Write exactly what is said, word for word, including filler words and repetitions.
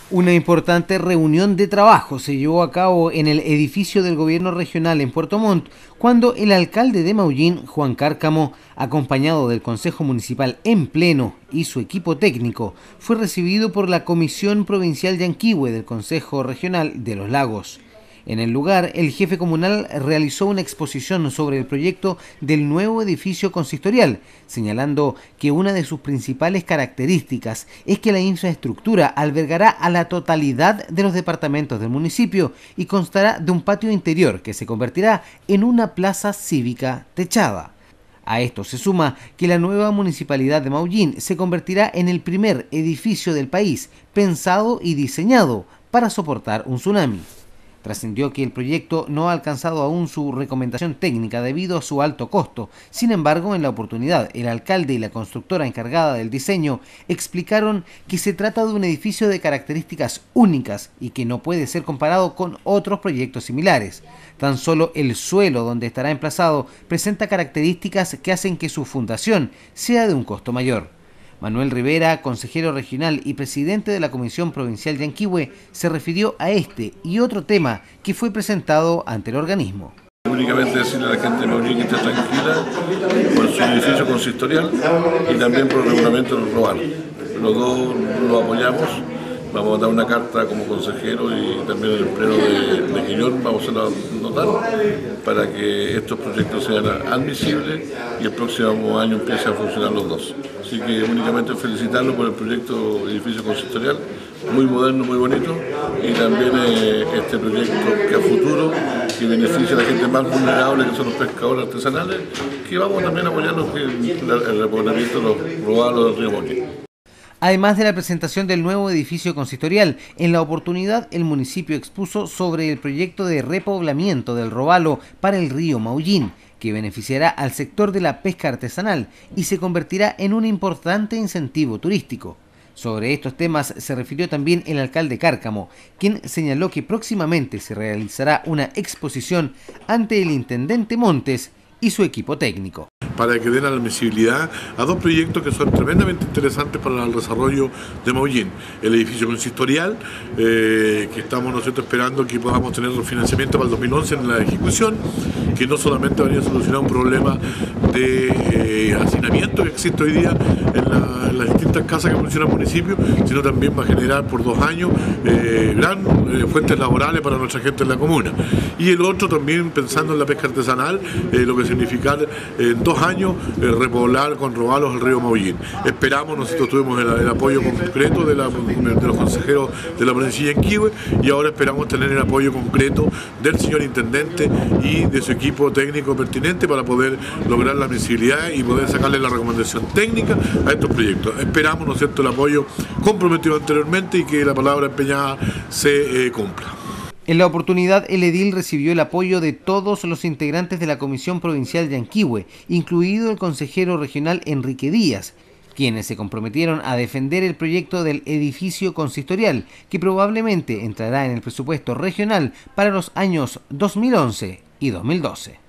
Una importante reunión de trabajo se llevó a cabo en el edificio del gobierno regional en Puerto Montt, cuando el alcalde de Maullín, Juan Cárcamo, acompañado del Consejo Municipal en pleno y su equipo técnico, fue recibido por la Comisión Provincial Yanquihue del Consejo Regional de los Lagos. En el lugar, el jefe comunal realizó una exposición sobre el proyecto del nuevo edificio consistorial, señalando que una de sus principales características es que la infraestructura albergará a la totalidad de los departamentos del municipio y constará de un patio interior que se convertirá en una plaza cívica techada. A esto se suma que la nueva municipalidad de Maullín se convertirá en el primer edificio del país pensado y diseñado para soportar un tsunami. Trascendió que el proyecto no ha alcanzado aún su recomendación técnica debido a su alto costo. Sin embargo, en la oportunidad, el alcalde y la constructora encargada del diseño explicaron que se trata de un edificio de características únicas y que no puede ser comparado con otros proyectos similares. Tan solo el suelo donde estará emplazado presenta características que hacen que su fundación sea de un costo mayor. Manuel Rivera, consejero regional y presidente de la Comisión Provincial Yanquihue, se refirió a este y otro tema que fue presentado ante el organismo. Únicamente decirle a la gente de Maullín que esté tranquila por su edificio consistorial y también por el reglamento del Robalo. Los dos lo apoyamos. Vamos a dar una carta como consejero y también en el pleno de, de Quillón vamos a notar para que estos proyectos sean admisibles y el próximo año empiecen a funcionar los dos. Así que únicamente felicitarlo por el proyecto edificio consistorial, muy moderno, muy bonito, y también eh, este proyecto que a futuro que beneficia a la gente más vulnerable, que son los pescadores artesanales, que vamos también a apoyarnos en el repoblamiento de los robalos del río Maullín. Además de la presentación del nuevo edificio consistorial, en la oportunidad el municipio expuso sobre el proyecto de repoblamiento del robalo para el río Maullín, que beneficiará al sector de la pesca artesanal y se convertirá en un importante incentivo turístico. Sobre estos temas se refirió también el alcalde Cárcamo, quien señaló que próximamente se realizará una exposición ante el intendente Montes y su equipo técnico, para que den la admisibilidad a dos proyectos que son tremendamente interesantes para el desarrollo de Maullín. El edificio consistorial, eh, que estamos nosotros esperando que podamos tener el financiamiento para el dos mil once en la ejecución, que no solamente va a solucionar un problema de eh, hacinamiento que existe hoy día en, la, en las distintas casas que funciona el municipio, sino también va a generar por dos años eh, gran eh, fuentes laborales para nuestra gente en la comuna. Y el otro también pensando en la pesca artesanal, eh, lo que significa en eh, dos años años eh, repoblar con robalos el río Maullín. Esperamos, nosotros tuvimos el, el apoyo concreto de, la, de los consejeros de la provincia de Yanquihue y ahora esperamos tener el apoyo concreto del señor intendente y de su equipo técnico pertinente para poder lograr la admisibilidad y poder sacarle la recomendación técnica a estos proyectos. Esperamos, ¿no es cierto?, el apoyo comprometido anteriormente y que la palabra empeñada se eh, cumpla. En la oportunidad, el edil recibió el apoyo de todos los integrantes de la Comisión Provincial Yanquihue, incluido el consejero regional Enrique Díaz, quienes se comprometieron a defender el proyecto del edificio consistorial, que probablemente entrará en el presupuesto regional para los años dos mil once y dos mil doce.